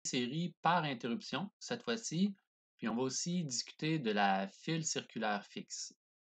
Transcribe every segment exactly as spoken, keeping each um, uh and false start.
série par interruption cette fois-ci, puis on va aussi discuter de la file circulaire fixe.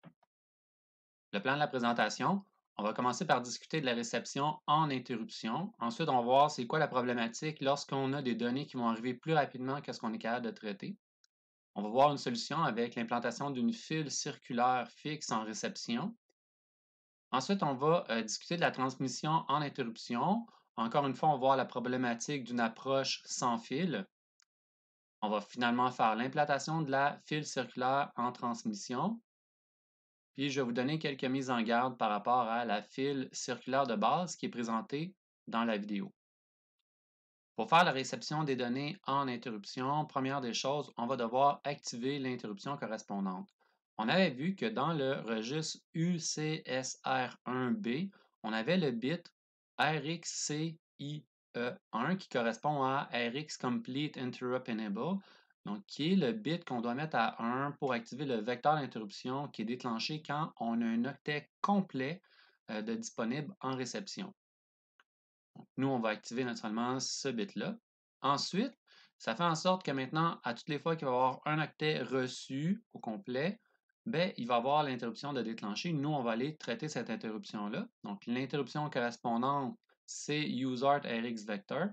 Le plan de la présentation, on va commencer par discuter de la réception en interruption. Ensuite, on va voir c'est quoi la problématique lorsqu'on a des données qui vont arriver plus rapidement que ce qu'on est capable de traiter. On va voir une solution avec l'implantation d'une file circulaire fixe en réception. Ensuite, on va euh, discuter de la transmission en interruption. Encore une fois, on va voir la problématique d'une approche sans fil. On va finalement faire l'implantation de la file circulaire en transmission. Puis, je vais vous donner quelques mises en garde par rapport à la file circulaire de base qui est présentée dans la vidéo. Pour faire la réception des données en interruption, première des choses, on va devoir activer l'interruption correspondante. On avait vu que dans le registre U C S R un B, on avait le bit R X C I E un qui correspond à R X Complete Interrupt Enable, donc qui est le bit qu'on doit mettre à un pour activer le vecteur d'interruption qui est déclenché quand on a un octet complet euh, de disponible en réception. Donc, nous, on va activer naturellement ce bit-là. Ensuite, ça fait en sorte que maintenant, à toutes les fois qu'il va y avoir un octet reçu au complet, ben, il va y avoir l'interruption de déclencher. Nous, on va aller traiter cette interruption-là. Donc, l'interruption correspondante, c'est useRtRxVector,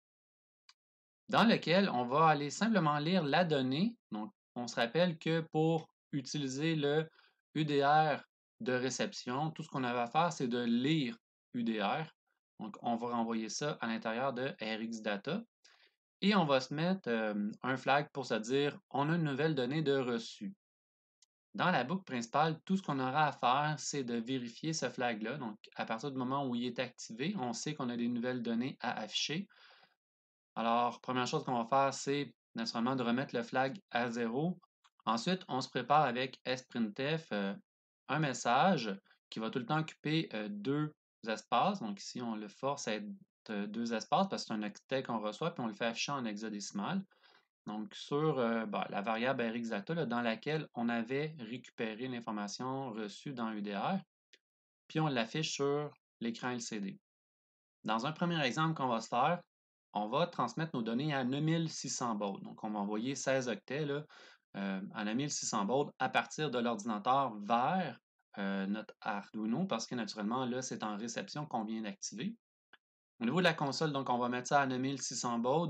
dans lequel on va aller simplement lire la donnée. Donc, on se rappelle que pour utiliser le U D R de réception, tout ce qu'on avait à faire, c'est de lire U D R. Donc, on va renvoyer ça à l'intérieur de RxData. Et on va se mettre euh, un flag pour se dire on a une nouvelle donnée de reçu. Dans la boucle principale, tout ce qu'on aura à faire, c'est de vérifier ce flag-là. Donc, à partir du moment où il est activé, on sait qu'on a des nouvelles données à afficher. Alors, première chose qu'on va faire, c'est naturellement de remettre le flag à zéro. Ensuite, on se prépare avec sprintf euh, un message qui va tout le temps occuper euh, deux espaces. Donc ici, on le force à être euh, deux espaces parce que c'est un octet qu'on reçoit, puis on le fait afficher en hexadécimal. Donc sur euh, ben, la variable rxdata là, dans laquelle on avait récupéré l'information reçue dans U D R, puis on l'affiche sur l'écran L C D. Dans un premier exemple qu'on va se faire, on va transmettre nos données à neuf mille six cents bauds. Donc, on va envoyer seize octets là, euh, à neuf mille six cents bauds à partir de l'ordinateur vers euh, notre Arduino parce que naturellement, là, c'est en réception qu'on vient d'activer. Au niveau de la console, donc, on va mettre ça à neuf mille six cents bauds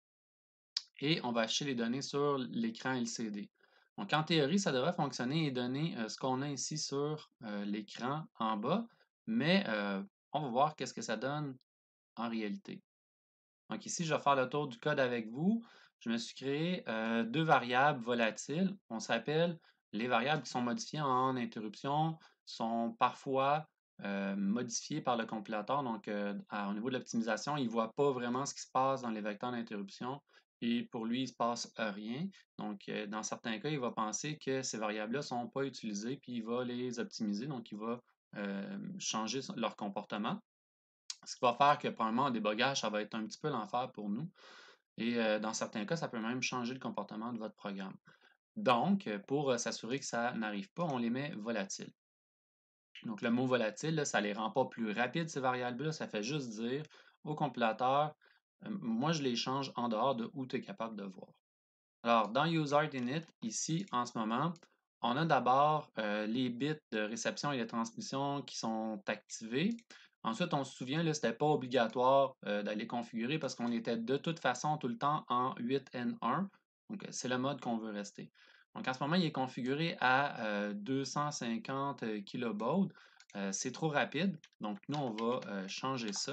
et on va afficher les données sur l'écran L C D. Donc, en théorie, ça devrait fonctionner et donner euh, ce qu'on a ici sur euh, l'écran en bas, mais euh, on va voir qu'est-ce que ça donne en réalité. Donc ici, je vais faire le tour du code avec vous. Je me suis créé euh, deux variables volatiles. On s'appelle les variables qui sont modifiées en interruption, sont parfois euh, modifiées par le compilateur. Donc, euh, à, au niveau de l'optimisation, il ne voit pas vraiment ce qui se passe dans les vecteurs d'interruption. Et pour lui, il ne se passe rien. Donc, euh, dans certains cas, il va penser que ces variables-là ne sont pas utilisées, puis il va les optimiser. Donc, il va euh, changer leur comportement. Ce qui va faire que, probablement, en débogage, ça va être un petit peu l'enfer pour nous. Et euh, dans certains cas, ça peut même changer le comportement de votre programme. Donc, pour euh, s'assurer que ça n'arrive pas, on les met volatiles. Donc, le mot volatile, là, ça ne les rend pas plus rapides, ces variables-là. Ça fait juste dire au compilateur, euh, moi, je les change en dehors de où tu es capable de voir. Alors, dans UseRtInit, ici, en ce moment, on a d'abord euh, les bits de réception et de transmission qui sont activés. Ensuite, on se souvient, ce n'était pas obligatoire euh, d'aller configurer parce qu'on était de toute façon tout le temps en huit N un. Donc, c'est le mode qu'on veut rester. Donc, en ce moment, il est configuré à euh, deux cent cinquante kilobaud. Euh, c'est trop rapide. Donc, nous, on va euh, changer ça.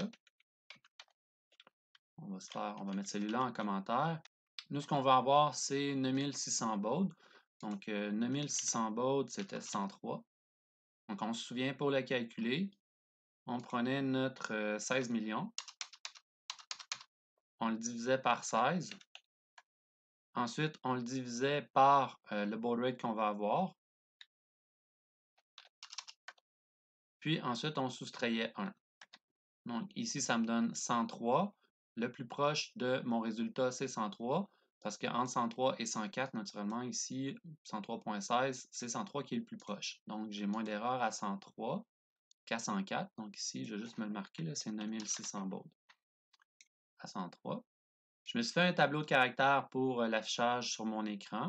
On va, se faire, on va mettre celui-là en commentaire. Nous, ce qu'on va avoir, c'est neuf mille six cents bauds. Donc, euh, neuf mille six cents bauds, c'était cent trois. Donc, on se souvient pour le calculer, on prenait notre euh, seize millions, on le divisait par seize. Ensuite, on le divisait par euh, le baud rate qu'on va avoir. Puis ensuite, on soustrayait un. Donc, ici, ça me donne cent trois. Le plus proche de mon résultat, c'est cent trois. Parce qu'entre cent trois et cent quatre, naturellement, ici, cent trois virgule seize, c'est cent trois qui est le plus proche. Donc, j'ai moins d'erreur à cent trois qu'à cent quatre. Donc, ici, je vais juste me le marquer, c'est neuf mille six cents bauds à cent trois. Je me suis fait un tableau de caractères pour euh, l'affichage sur mon écran.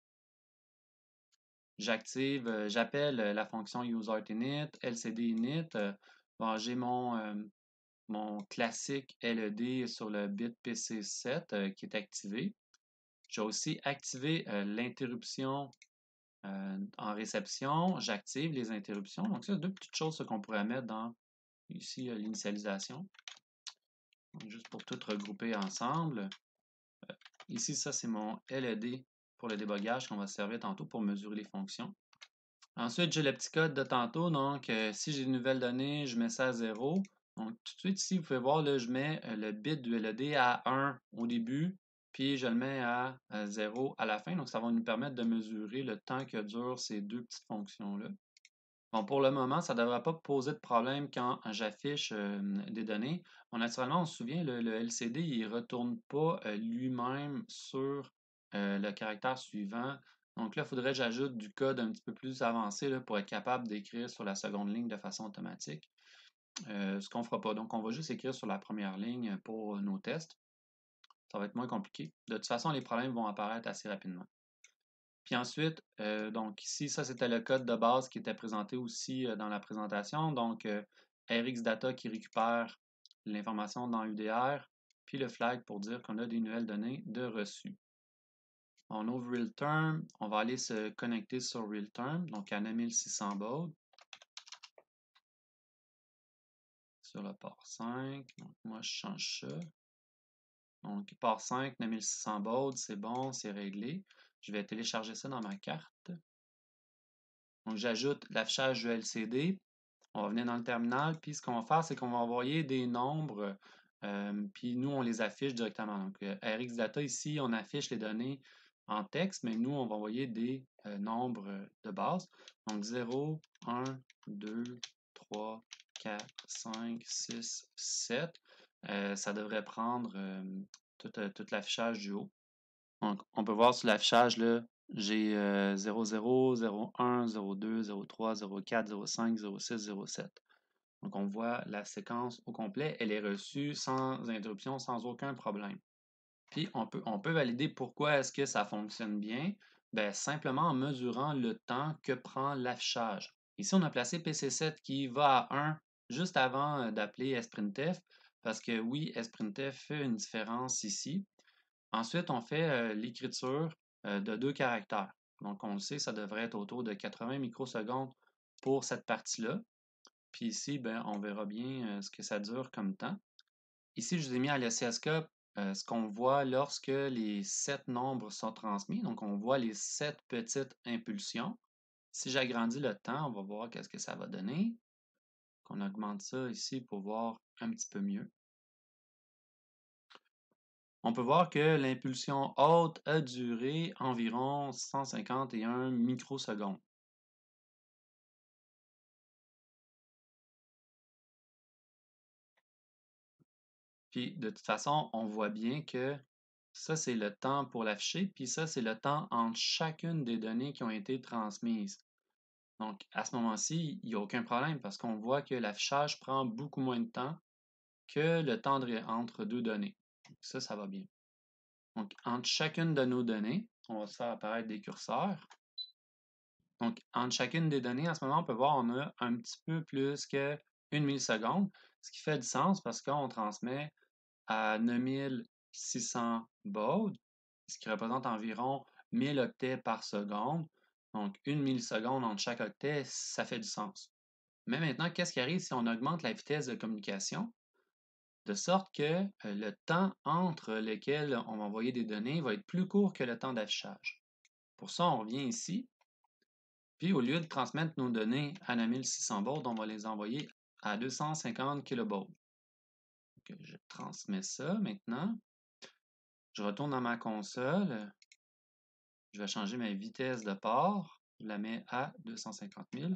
J'active, euh, j'appelle euh, la fonction useRtinit, lcdinit. Euh, bon, j'ai mon, euh, mon classique L E D sur le bit P C sept euh, qui est activé. J'ai aussi activé euh, l'interruption euh, en réception. J'active les interruptions. Donc, ça, deux petites choses qu'on pourrait mettre dans ici euh, l'initialisation. Juste pour tout regrouper ensemble. Euh, ici, ça, c'est mon L E D pour le débogage qu'on va se servir tantôt pour mesurer les fonctions. Ensuite, j'ai le petit code de tantôt. Donc, euh, si j'ai une nouvelle donnée, je mets ça à zéro. Donc, tout de suite, ici, vous pouvez voir, là, je mets euh, le bit du L E D à un au début, puis je le mets à, à zéro à la fin. Donc, ça va nous permettre de mesurer le temps que durent ces deux petites fonctions-là. Bon, pour le moment, ça ne devrait pas poser de problème quand j'affiche euh, des données. Bon, naturellement, on se souvient, le, le L C D, il ne retourne pas euh, lui-même sur euh, le caractère suivant. Donc là, il faudrait que j'ajoute du code un petit peu plus avancé là, pour être capable d'écrire sur la seconde ligne de façon automatique. Euh, ce qu'on ne fera pas. Donc, on va juste écrire sur la première ligne pour nos tests. Ça va être moins compliqué. De toute façon, les problèmes vont apparaître assez rapidement. Puis ensuite, euh, donc ici, ça c'était le code de base qui était présenté aussi euh, dans la présentation. Donc, euh, rxdata qui récupère l'information dans U D R, puis le flag pour dire qu'on a des nouvelles données de reçu. On ouvre RealTerm, on va aller se connecter sur RealTerm, donc à neuf mille six cents baud. Sur le port cinq, donc moi je change ça. Donc, port cinq, neuf mille six cents baud, c'est bon, c'est réglé. Je vais télécharger ça dans ma carte. Donc, j'ajoute l'affichage du L C D. On va venir dans le terminal, puis ce qu'on va faire, c'est qu'on va envoyer des nombres, euh, puis nous, on les affiche directement. Donc, euh, rxdata, ici, on affiche les données en texte, mais nous, on va envoyer des euh, nombres de base. Donc, zéro, un, deux, trois, quatre, cinq, six, sept. Euh, ça devrait prendre euh, tout, euh, tout l'affichage du haut. Donc, on peut voir sur l'affichage, là, j'ai euh, zéro zéro, zéro un, zéro deux, zéro trois, zéro quatre, zéro cinq, zéro six, zéro sept. Donc, on voit la séquence au complet. Elle est reçue sans interruption, sans aucun problème. Puis, on peut, on peut valider pourquoi est-ce que ça fonctionne bien. Bien, simplement en mesurant le temps que prend l'affichage. Ici, on a placé P C sept qui va à un juste avant euh, d'appeler sprintf, parce que oui, sprintf fait une différence ici. Ensuite, on fait euh, l'écriture euh, de deux caractères. Donc, on le sait, ça devrait être autour de quatre-vingts microsecondes pour cette partie-là. Puis ici, ben, on verra bien euh, ce que ça dure comme temps. Ici, je vous ai mis à l'oscilloscope euh, ce qu'on voit lorsque les sept nombres sont transmis. Donc, on voit les sept petites impulsions. Si j'agrandis le temps, on va voir qu'est-ce que ça va donner. On augmente ça ici pour voir un petit peu mieux. On peut voir que l'impulsion haute a duré environ cent cinquante et un microsecondes. Puis de toute façon, on voit bien que ça, c'est le temps pour l'afficher, puis ça, c'est le temps entre chacune des données qui ont été transmises. Donc, à ce moment-ci, il n'y a aucun problème parce qu'on voit que l'affichage prend beaucoup moins de temps que le temps de, entre deux données. Donc, ça, ça va bien. Donc, entre chacune de nos données, on va se faire apparaître des curseurs. Donc, entre chacune des données, à ce moment, on peut voir qu'on a un petit peu plus qu'une milliseconde, ce qui fait du sens parce qu'on transmet à neuf mille six cents baud, ce qui représente environ mille octets par seconde. Donc, une milliseconde entre chaque octet, ça fait du sens. Mais maintenant, qu'est-ce qui arrive si on augmente la vitesse de communication? De sorte que euh, le temps entre lesquels on va envoyer des données va être plus court que le temps d'affichage. Pour ça, on revient ici. Puis, au lieu de transmettre nos données à neuf mille six cents baud, on va les envoyer à deux cent cinquante kilobaud. Donc, je transmets ça maintenant. Je retourne dans ma console. Je vais changer ma vitesse de port. Je la mets à deux cent cinquante mille.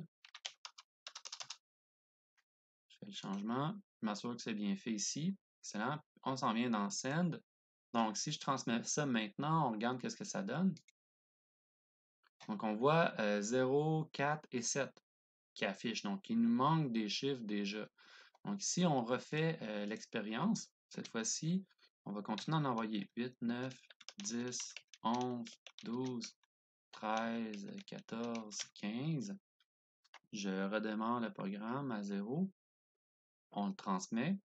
Je fais le changement. Je m'assure que c'est bien fait ici. Excellent. On s'en vient dans Send. Donc, si je transmets ça maintenant, on regarde qu'est-ce que ça donne. Donc, on voit euh, zéro, quatre et sept qui affichent. Donc, il nous manque des chiffres déjà. Donc, ici, on refait euh, l'expérience. Cette fois-ci, On va continuer à en envoyer huit, neuf, dix, onze, douze, treize, quatorze, quinze. Je redémarre le programme à zéro. On le transmet.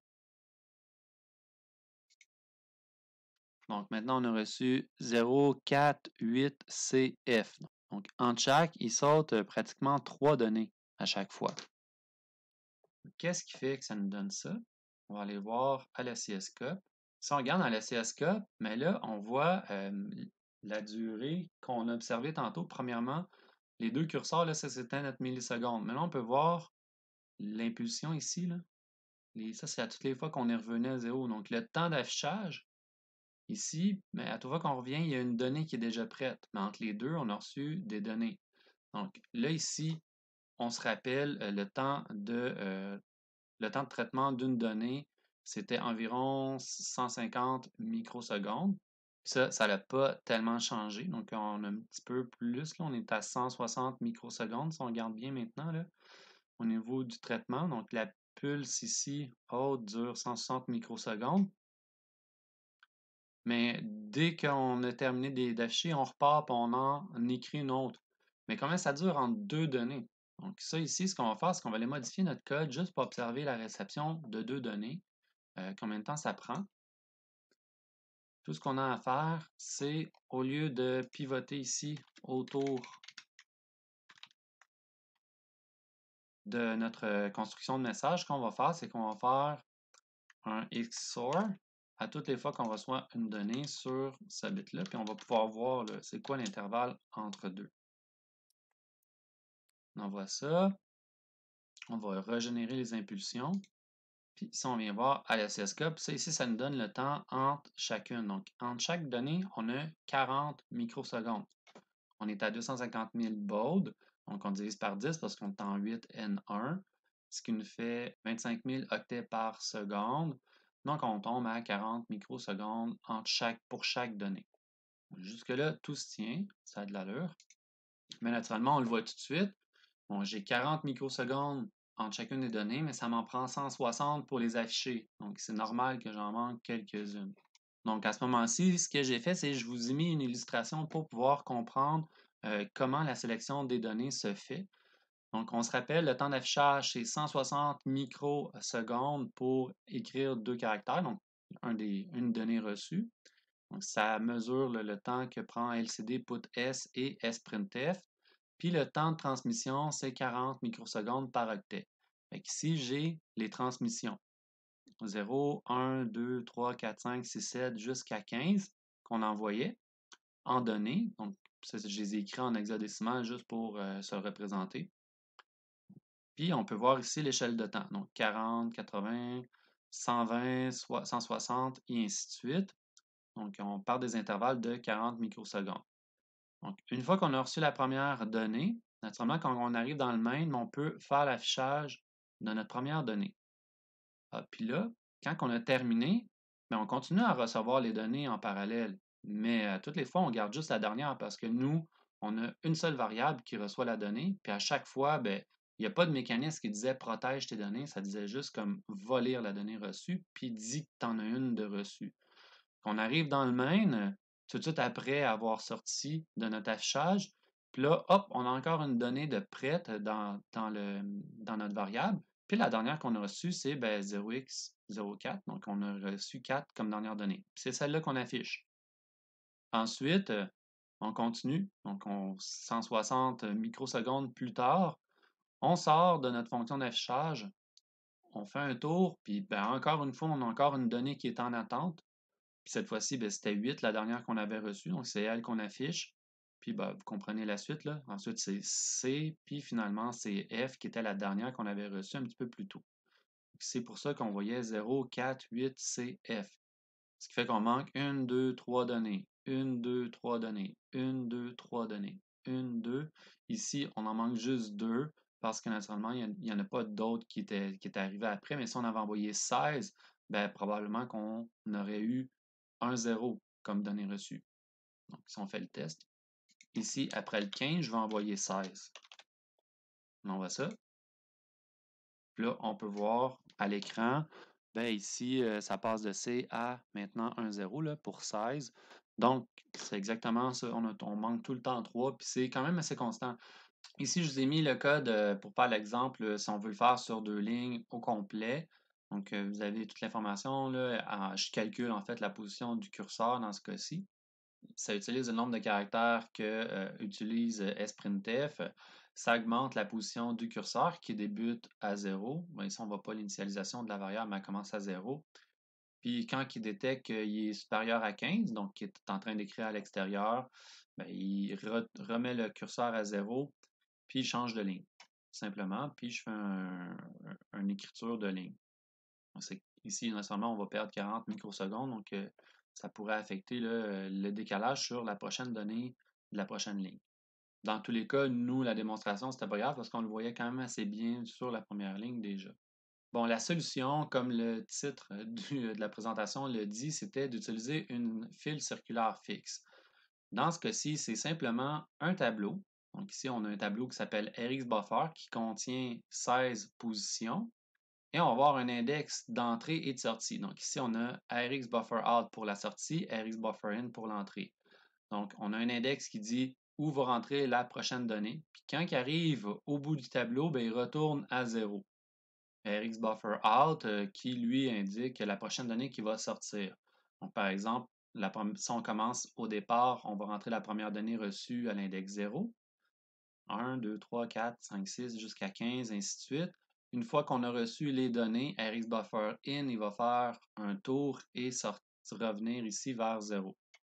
Donc maintenant, on a reçu zéro, quatre, huit, C, F. Donc entre chaque, il saute pratiquement trois données à chaque fois. Qu'est-ce qui fait que ça nous donne ça? On va aller voir à l'oscilloscope. Si on regarde dans l'oscilloscope, mais là, on voit euh, la durée qu'on a observée tantôt. Premièrement, les deux curseurs, là, ça c'était notre milliseconde. Mais là, on peut voir l'impulsion ici. Là. Les, ça, c'est à toutes les fois qu'on est revenu à zéro. Donc, le temps d'affichage, ici, mais à toute fois qu'on revient, il y a une donnée qui est déjà prête. Mais entre les deux, on a reçu des données. Donc, là, ici, on se rappelle euh, le temps de, euh, le temps de traitement d'une donnée, c'était environ cent cinquante microsecondes. Ça, ça n'a pas tellement changé. Donc, on a un petit peu plus. Là, on est à cent soixante microsecondes, si on regarde bien maintenant, là, au niveau du traitement. Donc, la pulse ici, haute, dure cent soixante microsecondes. Mais dès qu'on a terminé d'afficher, on repart et on en écrit une autre. Mais combien ça dure entre deux données? Donc, ça ici, ce qu'on va faire, c'est qu'on va aller modifier notre code juste pour observer la réception de deux données. Euh, combien de temps ça prend? Tout ce qu'on a à faire, c'est au lieu de pivoter ici autour de notre construction de message, ce qu'on va faire, c'est qu'on va faire un X O R à toutes les fois qu'on reçoit une donnée sur ce bit-là, puis on va pouvoir voir c'est quoi l'intervalle entre deux. On envoie ça. On va régénérer les impulsions. Puis si on vient voir à l'oscilloscope, ça ici, ça nous donne le temps entre chacune. Donc, entre chaque donnée, on a quarante microsecondes. On est à deux cent cinquante mille baud, donc on divise par dix parce qu'on est en huit N un, ce qui nous fait vingt-cinq mille octets par seconde. Donc, on tombe à quarante microsecondes entre chaque, pour chaque donnée. Jusque-là, tout se tient, ça a de l'allure. Mais naturellement, on le voit tout de suite. Bon, j'ai quarante microsecondes entre chacune des données, mais ça m'en prend cent soixante pour les afficher. Donc, c'est normal que j'en manque quelques-unes. Donc, à ce moment-ci, ce que j'ai fait, c'est que je vous ai mis une illustration pour pouvoir comprendre euh, comment la sélection des données se fait. Donc, on se rappelle, le temps d'affichage, c'est cent soixante microsecondes pour écrire deux caractères, donc un des, une donnée reçue. Donc, ça mesure le, le temps que prend L C D put S et sprintf. Puis le temps de transmission, c'est quarante microsecondes par octet. Fait ici, j'ai les transmissions. zéro, un, deux, trois, quatre, cinq, six, sept, jusqu'à quinze qu'on envoyait en données. Donc, ça, je les ai écrits en hexadécimal juste pour euh, se représenter. Puis, on peut voir ici l'échelle de temps. Donc, quarante, quatre-vingts, cent vingt, cent soixante et ainsi de suite. Donc, on parle des intervalles de quarante microsecondes. Donc, une fois qu'on a reçu la première donnée, naturellement, quand on arrive dans le main, on peut faire l'affichage de notre première donnée. Ah, puis là, quand on a terminé, bien, on continue à recevoir les données en parallèle. Mais euh, toutes les fois, on garde juste la dernière parce que nous, on a une seule variable qui reçoit la donnée. Puis à chaque fois, bien, il n'y a pas de mécanisme qui disait protège tes données. Ça disait juste comme va lire la donnée reçue, puis dit que tu en as une de reçue. On arrive dans le main, tout de suite après avoir sorti de notre affichage. Puis là, hop, on a encore une donnée de prête dans, dans, le, dans notre variable. Puis la dernière qu'on a reçue, c'est ben, zéro x zéro quatre. Donc, on a reçu quatre comme dernière donnée. C'est celle-là qu'on affiche. Ensuite, on continue. Donc, on, cent soixante microsecondes plus tard, on sort de notre fonction d'affichage. On fait un tour, puis ben, encore une fois, on a encore une donnée qui est en attente. Puis cette fois-ci, ben, c'était huit, la dernière qu'on avait reçue. Donc, c'est elle qu'on affiche. Puis, ben, vous comprenez la suite, là. Ensuite, c'est C, puis finalement, c'est F qui était la dernière qu'on avait reçue un petit peu plus tôt. C'est pour ça qu'on voyait zéro, quatre, huit, C, F. Ce qui fait qu'on manque une, deux, trois données. une, deux, trois données. une, deux, trois données. une, deux. Ici, on en manque juste deux parce que naturellement, il n'y en a pas d'autres qui étaient, qui étaient arrivés après. Mais si on avait envoyé seize, ben, probablement qu'on aurait eu un zéro comme donnée reçue. Donc, si on fait le test, ici, après le quinze, je vais envoyer seize. On envoie ça. Puis là, on peut voir à l'écran Ben ici, euh, ça passe de C à maintenant un zéro là, pour seize. Donc, c'est exactement ça. On, a- on manque tout le temps trois, puis c'est quand même assez constant. Ici, je vous ai mis le code euh, pour faire l'exemple, euh, si on veut le faire sur deux lignes au complet. Donc, euh, vous avez toute l'information là. Ah, je calcule en fait la position du curseur dans ce cas-ci. Ça utilise le nombre de caractères que euh, utilise euh, sprintf. Ça augmente la position du curseur qui débute à zéro. Ben, ici, on ne voit pas l'initialisation de la variable, mais elle commence à zéro. Puis quand il détecte qu'il est supérieur à quinze, donc qu'il est en train d'écrire à l'extérieur, ben, il re- remet le curseur à zéro, puis il change de ligne, simplement. Puis je fais un, un- une écriture de ligne. Donc, c'est- ici, nécessairement, on va perdre quarante microsecondes, donc euh, ça pourrait affecter là, le décalage sur la prochaine donnée de la prochaine ligne. Dans tous les cas, nous, la démonstration, c'était pas grave parce qu'on le voyait quand même assez bien sur la première ligne déjà. Bon, la solution, comme le titre euh, du- de la présentation le dit, c'était d'utiliser une file circulaire fixe. Dans ce cas-ci, c'est simplement un tableau. Donc ici, on a un tableau qui s'appelle RxBuffer qui contient seize positions et on va avoir un index d'entrée et de sortie. Donc ici, on a RxBufferOut pour la sortie, RxBufferIn pour l'entrée. Donc, on a un index qui dit où va rentrer la prochaine donnée. Puis quand il arrive au bout du tableau, ben, il retourne à zéro. RxBufferOut euh, qui lui indique la prochaine donnée qui va sortir. Donc, par exemple, la, si on commence au départ, on va rentrer la première donnée reçue à l'index zéro, un, deux, trois, quatre, cinq, six, jusqu'à quinze, ainsi de suite. Une fois qu'on a reçu les données, RxBufferIn, il va faire un tour et sortir, revenir ici vers zéro.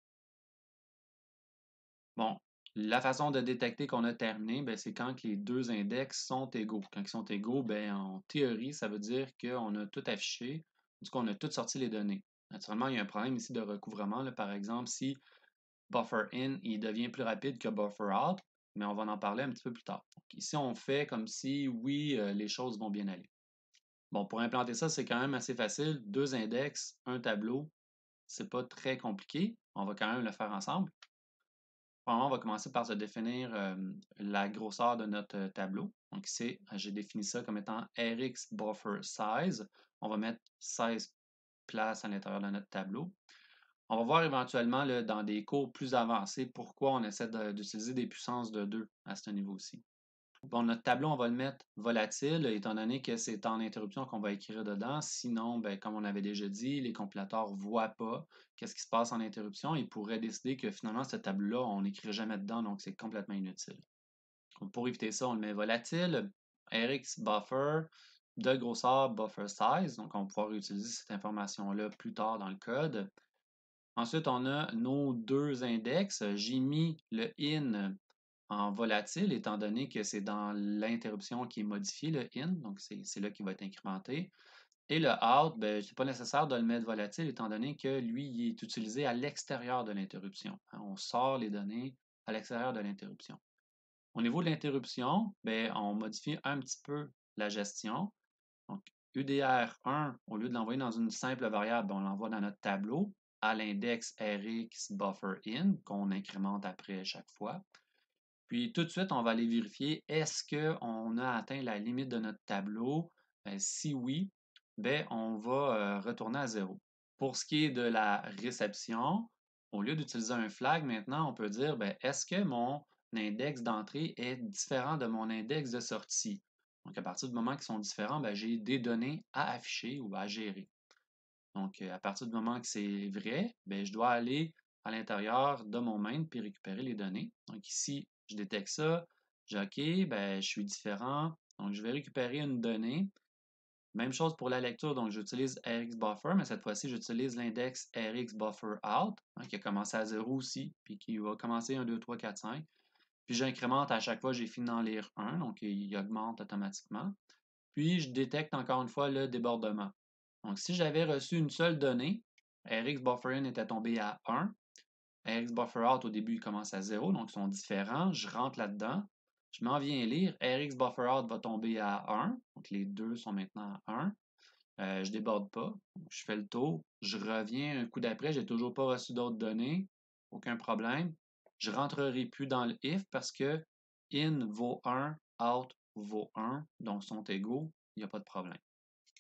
Bon, la façon de détecter qu'on a terminé, ben, c'est quand les deux index sont égaux. Quand ils sont égaux, ben, en théorie, ça veut dire qu'on a tout affiché, du coup, on a tout sorti les données. Naturellement, il y a un problème ici de recouvrement. Là, par exemple, si buffer in il devient plus rapide que buffer out, mais on va en parler un petit peu plus tard. Donc, ici, on fait comme si, oui, euh, les choses vont bien aller. Bon, pour implanter ça, c'est quand même assez facile. Deux index, un tableau, c'est pas très compliqué. On va quand même le faire ensemble. Premièrement, on va commencer par se définir euh, la grosseur de notre euh, tableau. Donc ici, j'ai défini ça comme étant Rx buffer size. On va mettre seize places à l'intérieur de notre tableau. On va voir éventuellement là, dans des cours plus avancés pourquoi on essaie d'utiliser des puissances de deux à ce niveau-ci. Bon, notre tableau, on va le mettre volatile, étant donné que c'est en interruption qu'on va écrire dedans. Sinon, ben, comme on avait déjà dit, les compilateurs ne voient pas qu'est-ce qui se passe en interruption. Ils pourraient décider que finalement, ce tableau-là, on n'écrit jamais dedans, donc c'est complètement inutile. Donc, pour éviter ça, on le met volatile. Rx buffer de grosseur buffer size. Donc, on va pouvoir utiliser cette information-là plus tard dans le code. Ensuite, on a nos deux index. J'ai mis le in en volatile, étant donné que c'est dans l'interruption qui est modifié, le in, donc c'est là qu'il va être incrémenté. Et le out, ben, ce n'est pas nécessaire de le mettre volatile, étant donné que lui, il est utilisé à l'extérieur de l'interruption. Hein. On sort les données à l'extérieur de l'interruption. Au niveau de l'interruption, ben, on modifie un petit peu la gestion. Donc, U D R un, au lieu de l'envoyer dans une simple variable, ben, on l'envoie dans notre tableau à l'index Rx buffer in, qu'on incrémente après chaque fois. Puis tout de suite, on va aller vérifier est-ce qu'on a atteint la limite de notre tableau. Ben, si oui, ben, on va euh, retourner à zéro. Pour ce qui est de la réception, au lieu d'utiliser un flag, maintenant, on peut dire ben, est-ce que mon index d'entrée est différent de mon index de sortie? Donc, à partir du moment qu'ils sont différents, ben, j'ai des données à afficher ou à gérer. Donc, à partir du moment que c'est vrai, ben, je dois aller à l'intérieur de mon main puis récupérer les données. Donc ici, je détecte ça. J'ai OK, ben, je suis différent. Donc, je vais récupérer une donnée. Même chose pour la lecture. Donc, j'utilise RxBuffer, mais cette fois-ci, j'utilise l'index RxBufferOut, hein, qui a commencé à zéro aussi, puis qui va commencer un, deux, trois, quatre, cinq. Puis j'incrémente à chaque fois, j'ai fini d'en lire un, donc il augmente automatiquement. Puis, je détecte encore une fois le débordement. Donc, si j'avais reçu une seule donnée, RxBufferIn était tombé à un, RxBufferOut au début il commence à zéro, donc ils sont différents. Je rentre là-dedans, je m'en viens lire, RxBufferOut va tomber à un, donc les deux sont maintenant à un. Euh, je déborde pas, je fais le tour, je reviens un coup d'après, j'ai toujours pas reçu d'autres données, aucun problème. Je rentrerai plus dans le if parce que in vaut un, out vaut un, donc sont égaux, il n'y a pas de problème.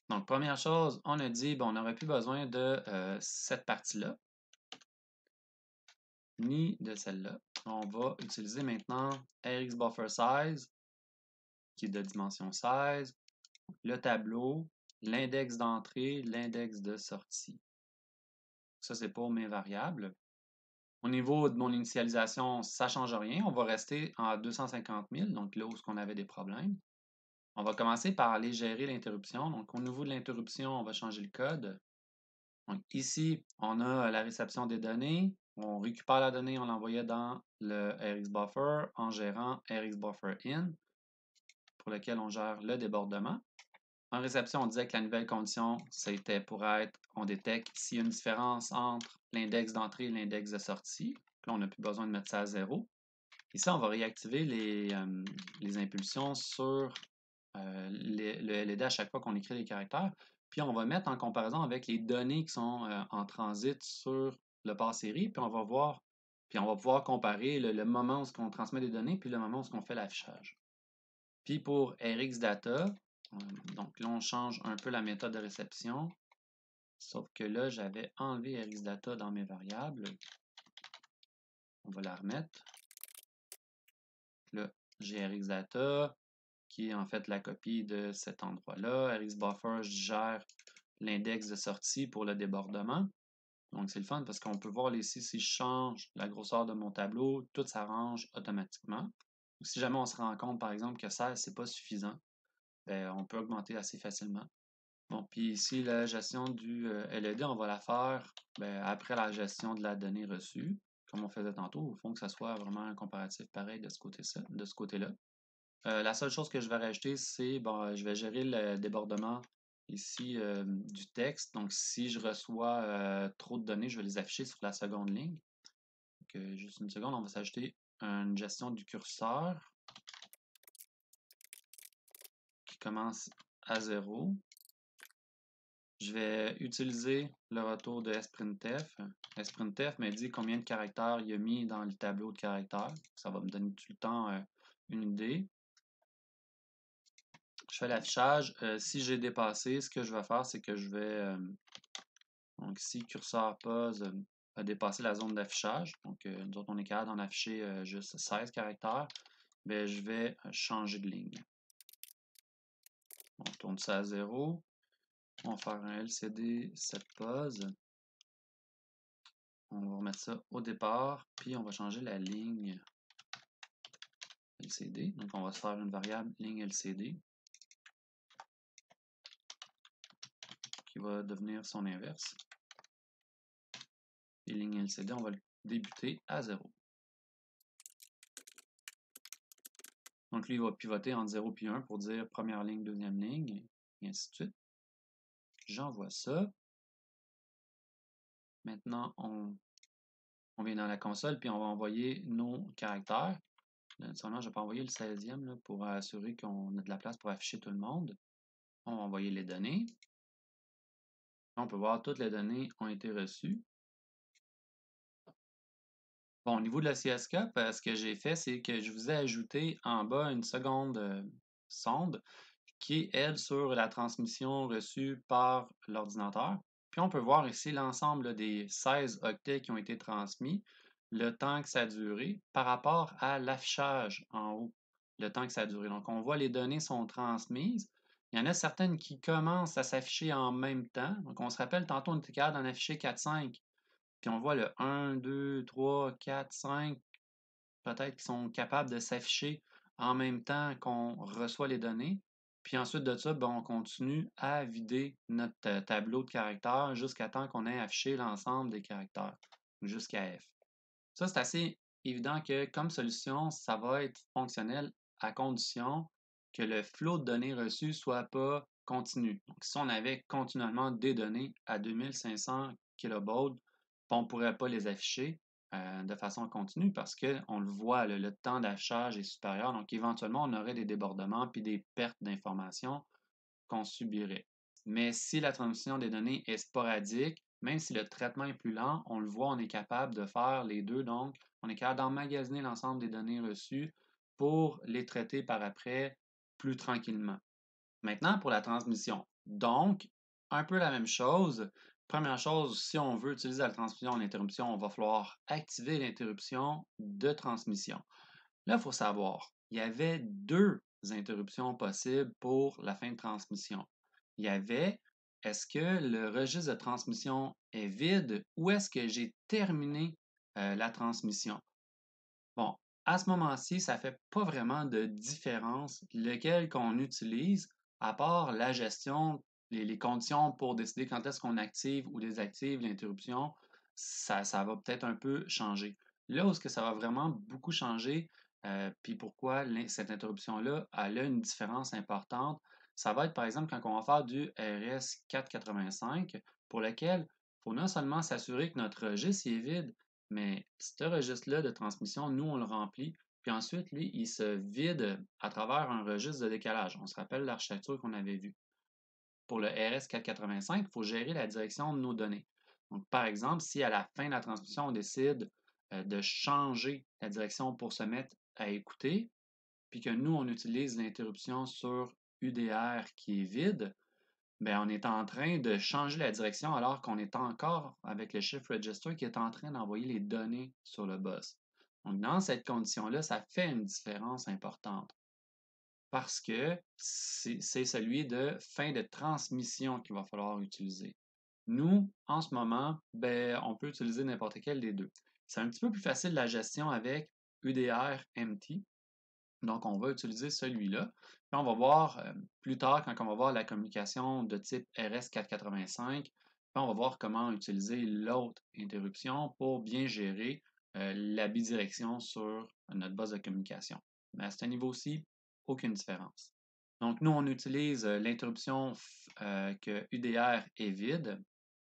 Donc, première chose, on a dit, bon, on n'aurait plus besoin de euh, cette partie-là, ni de celle-là. On va utiliser maintenant RxBufferSize, qui est de dimension seize, le tableau, l'index d'entrée, l'index de sortie. Ça, c'est pour mes variables. Au niveau de mon initialisation, ça ne change rien. On va rester en deux cent cinquante mille, donc là où on avait des problèmes. On va commencer par aller gérer l'interruption. Donc, au niveau de l'interruption, on va changer le code. Donc, ici, on a la réception des données. On récupère la donnée, on l'envoyait dans le RxBuffer en gérant RxBufferIn, pour lequel on gère le débordement. En réception, on disait que la nouvelle condition, c'était pour être, on détecte s'il y a une différence entre l'index d'entrée et l'index de sortie. Là, on n'a plus besoin de mettre ça à zéro. Ici, on va réactiver les, euh, les impulsions sur euh, les, le L E D à chaque fois qu'on écrit les caractères. Puis, on va mettre en comparaison avec les données qui sont euh, en transit sur le port série. Puis, on va voir, puis on va pouvoir comparer le, le moment où on transmet des données puis le moment où on fait l'affichage. Puis, pour RxData, donc là, on change un peu la méthode de réception. Sauf que là, j'avais enlevé RxData dans mes variables. On va la remettre. Là, j'ai RxData, qui est en fait la copie de cet endroit-là. RxBuffer, je gère l'index de sortie pour le débordement. Donc, c'est le fun parce qu'on peut voir ici, si je change la grosseur de mon tableau, tout s'arrange automatiquement. Si jamais on se rend compte, par exemple, que seize, ce n'est pas suffisant, bien, on peut augmenter assez facilement. Bon, puis ici, la gestion du euh, L E D, on va la faire bien, après la gestion de la donnée reçue, comme on faisait tantôt. Il faut que ça soit vraiment un comparatif pareil de ce côté-là. De ce côté-là. Euh, la seule chose que je vais rajouter, c'est, bon, je vais gérer le débordement ici euh, du texte. Donc, si je reçois euh, trop de données, je vais les afficher sur la seconde ligne. Donc, euh, juste une seconde, on va s'ajouter une gestion du curseur qui commence à zéro. Je vais utiliser le retour de sprintf. Sprintf me dit combien de caractères il a mis dans le tableau de caractères. Ça va me donner tout le temps euh, une idée. Je fais l'affichage. Euh, si j'ai dépassé, ce que je vais faire, c'est que je vais... Euh, donc, si curseur pause euh, a dépassé la zone d'affichage, donc euh, nous autres, on est capable d'en afficher euh, juste seize caractères, bien, je vais changer de ligne. On tourne ça à zéro. On va faire un L C D setPause. On va remettre ça au départ, puis on va changer la ligne L C D. Donc, on va se faire une variable ligne L C D qui va devenir son inverse. Et ligne L C D, on va le débuter à zéro. Donc, lui, il va pivoter entre zéro et un pour dire première ligne, deuxième ligne, et ainsi de suite. J'envoie ça. Maintenant, on, on vient dans la console, puis on va envoyer nos caractères. Seulement, je ne vais pas envoyer le seizième là, pour assurer qu'on a de la place pour afficher tout le monde. On va envoyer les données. On peut voir que toutes les données ont été reçues. Bon, au niveau de la C S K, ce que j'ai fait, c'est que je vous ai ajouté en bas une seconde euh, sonde qui est, elle, sur la transmission reçue par l'ordinateur. Puis on peut voir ici l'ensemble des seize octets qui ont été transmis, le temps que ça a duré par rapport à l'affichage en haut, le temps que ça a duré. Donc on voit les données sont transmises. Il y en a certaines qui commencent à s'afficher en même temps. Donc on se rappelle, tantôt on était capable d'en afficher quatre cinq. Puis on voit le un, deux, trois, quatre, cinq, peut-être qui sont capables de s'afficher en même temps qu'on reçoit les données. Puis ensuite de ça, ben, on continue à vider notre tableau de caractères jusqu'à temps qu'on ait affiché l'ensemble des caractères, jusqu'à F. Ça, c'est assez évident que comme solution, ça va être fonctionnel à condition que le flot de données reçues ne soit pas continu. Donc, si on avait continuellement des données à deux mille cinq cents kilobaud, on ne pourrait pas les afficher euh, de façon continue parce qu'on le voit, le, le temps d'affichage est supérieur. Donc, éventuellement, on aurait des débordements puis des pertes d'informations qu'on subirait. Mais si la transmission des données est sporadique, même si le traitement est plus lent, on le voit, on est capable de faire les deux. Donc, on est capable d'emmagasiner l'ensemble des données reçues pour les traiter par après plus tranquillement. Maintenant, pour la transmission. Donc, un peu la même chose. Première chose, si on veut utiliser la transmission en interruption, on va falloir activer l'interruption de transmission. Là, il faut savoir, il y avait deux interruptions possibles pour la fin de transmission. Il y avait, est-ce que le registre de transmission est vide ou est-ce que j'ai terminé euh, la transmission? Bon, à ce moment-ci, ça ne fait pas vraiment de différence lequel qu'on utilise, à part la gestion, les, les conditions pour décider quand est-ce qu'on active ou désactive l'interruption, ça, ça va peut-être un peu changer. Là où est-ce que ça va vraiment beaucoup changer, euh, puis pourquoi l'in- cette interruption-là, elle a une différence importante, ça va être par exemple quand on va faire du R S quatre cent quatre-vingt-cinq, pour lequel il faut non seulement s'assurer que notre registre est vide, mais ce registre-là de transmission, nous, on le remplit, puis ensuite, lui, il se vide à travers un registre de décalage. On se rappelle l'architecture qu'on avait vue. Pour le R S quatre cent quatre-vingt-cinq, il faut gérer la direction de nos données. Donc, par exemple, si à la fin de la transmission, on décide euh, de changer la direction pour se mettre à écouter, puis que nous, on utilise l'interruption sur U D R qui est vide, bien, on est en train de changer la direction alors qu'on est encore avec le shift register qui est en train d'envoyer les données sur le bus. Donc, dans cette condition-là, ça fait une différence importante parce que c'est celui de fin de transmission qu'il va falloir utiliser. Nous, en ce moment, ben, on peut utiliser n'importe quel des deux. C'est un petit peu plus facile la gestion avec U D R M T. Donc, on va utiliser celui-là. Puis on va voir euh, plus tard, quand on va voir la communication de type R S quatre cent quatre-vingt-cinq, puis on va voir comment utiliser l'autre interruption pour bien gérer euh, la bidirection sur notre base de communication. Mais à ce niveau-ci, aucune différence. Donc, nous, on utilise euh, l'interruption euh, que U D R est vide.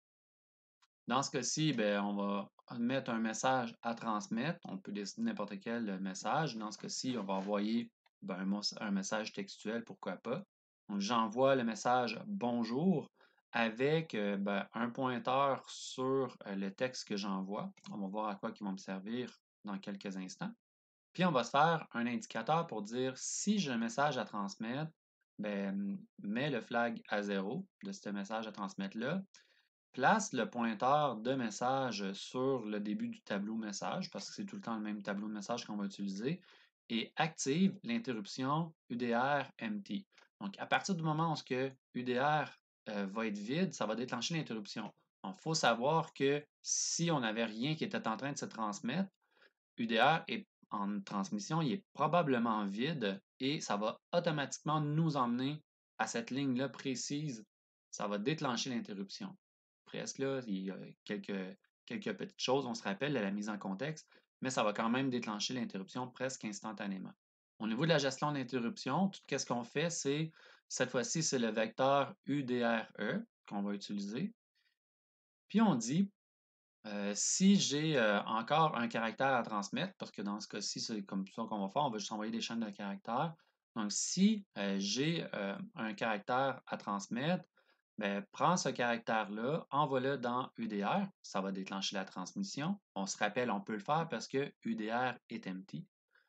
Dans ce cas-ci, ben, on va mettre un message à transmettre. On peut décider n'importe quel message. Dans ce cas-ci, on va envoyer ben, un, un message textuel, pourquoi pas. Donc, j'envoie le message bonjour avec euh, ben, un pointeur sur euh, le texte que j'envoie. On va voir à quoi ils vont me servir dans quelques instants. Puis, on va se faire un indicateur pour dire si j'ai un message à transmettre, ben, mets le flag à zéro de ce message à transmettre-là. Place le pointeur de message sur le début du tableau message, parce que c'est tout le temps le même tableau de message qu'on va utiliser, et active l'interruption U D R M T. Donc, à partir du moment où ce que U D R euh, va être vide, ça va déclencher l'interruption. Il faut savoir que si on n'avait rien qui était en train de se transmettre, U D R est en transmission, il est probablement vide et ça va automatiquement nous emmener à cette ligne-là précise. Ça va déclencher l'interruption. Presque là, il y a quelques, quelques petites choses, on se rappelle de la mise en contexte, mais ça va quand même déclencher l'interruption presque instantanément. Au niveau de la gestion d'interruption, tout ce qu'on fait, c'est, cette fois-ci, c'est le vecteur U D R E qu'on va utiliser. Puis on dit, euh, si j'ai euh, encore un caractère à transmettre, parce que dans ce cas-ci, c'est comme ça qu'on va faire, on va juste envoyer des chaînes de caractères. Donc, si euh, j'ai euh, un caractère à transmettre, ben, prends ce caractère-là, envoie-le dans U D R, ça va déclencher la transmission. On se rappelle, on peut le faire parce que U D R est empty.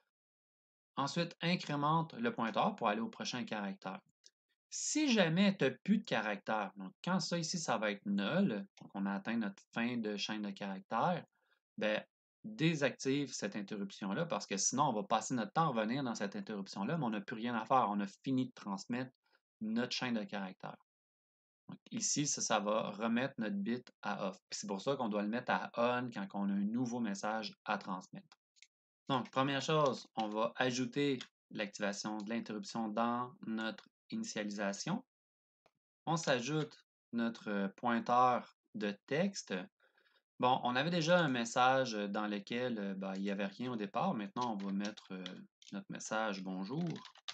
Ensuite, incrémente le pointeur pour aller au prochain caractère. Si jamais tu n'as plus de caractère, donc quand ça ici, ça va être nul, donc on a atteint notre fin de chaîne de caractère, ben, désactive cette interruption-là parce que sinon, on va passer notre temps à revenir dans cette interruption-là, mais on n'a plus rien à faire. On a fini de transmettre notre chaîne de caractère. Donc, ici, ça, ça va remettre notre bit à off. C'est pour ça qu'on doit le mettre à on quand on a un nouveau message à transmettre. Donc, première chose, on va ajouter l'activation de l'interruption dans notre initialisation. On s'ajoute notre pointeur de texte. Bon, on avait déjà un message dans lequel ben, il n'y avait rien au départ. Maintenant, on va mettre notre message bonjour.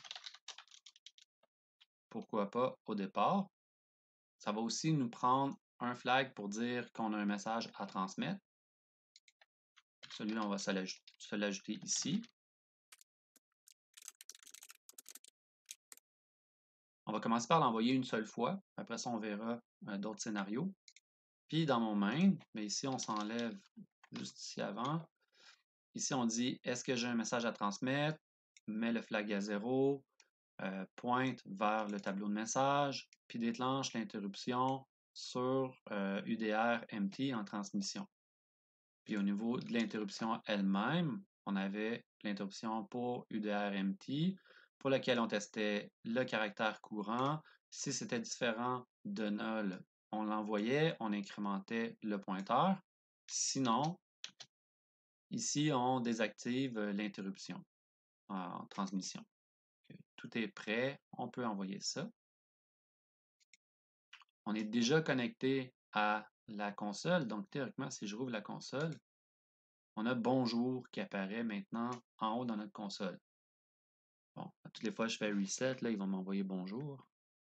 Pourquoi pas au départ. Ça va aussi nous prendre un flag pour dire qu'on a un message à transmettre. Celui-là, on va se l'ajouter ici. On va commencer par l'envoyer une seule fois. Après ça, on verra euh, d'autres scénarios. Puis dans mon main, mais ici, on s'enlève juste ici avant. Ici, on dit, est-ce que j'ai un message à transmettre? Mets le flag à zéro. euh, pointe vers le tableau de message, puis déclenche l'interruption sur euh, U D R empty en transmission. Puis au niveau de l'interruption elle-même, on avait l'interruption pour U D R empty, pour laquelle on testait le caractère courant. Si c'était différent de null, on l'envoyait, on incrémentait le pointeur. Sinon, ici, on désactive l'interruption en transmission. Tout est prêt, on peut envoyer ça. On est déjà connecté à la console, donc théoriquement, si je rouvre la console, on a bonjour qui apparaît maintenant en haut dans notre console. Bon, toutes les fois que je fais reset, là, ils vont m'envoyer bonjour.